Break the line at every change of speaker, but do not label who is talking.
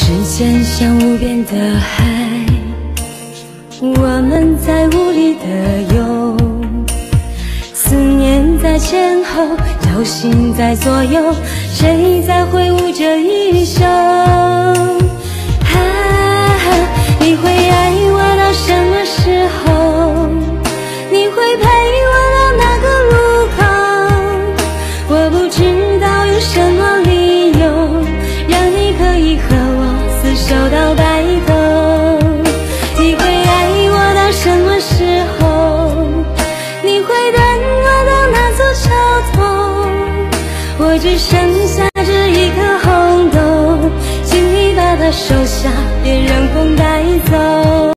间像无边的海，我们在无力的游，思念在前后，侥幸在左右，谁在挥舞这一生？你会爱我到什么时候？你会陪我到哪个路口？我不知道有什么理由让你可以和我厮守到白头。你会爱我到什么时候？你会等我到哪座桥头？我只剩下这一颗红豆，请你把它收下，别让风带走。